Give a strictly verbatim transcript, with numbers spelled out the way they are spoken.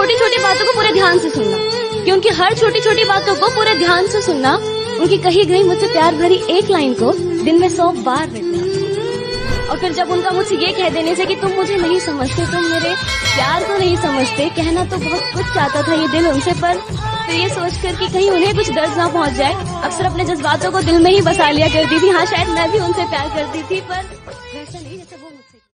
छोटी छोटी बातों को पूरे ध्यान से सुनना, क्योंकि हर छोटी छोटी बातों को पूरे ध्यान से सुनना, उनकी कही गई मुझसे प्यार भरी एक लाइन को दिन में सौ बार रटना। और फिर जब उनका मुझसे ये कह देने से कि तुम मुझे नहीं समझते, तुम मेरे प्यार को नहीं समझते, कहना तो बहुत कुछ चाहता था ये दिल उनसे, पर फिर ये सोचकर कि कहीं उन्हें कुछ दर्द ना पहुंच जाए, अक्सर अपने जज्बातों को दिल में ही बसा लिया करती थी। हाँ, शायद मैं भी उनसे प्यार करती थी, पर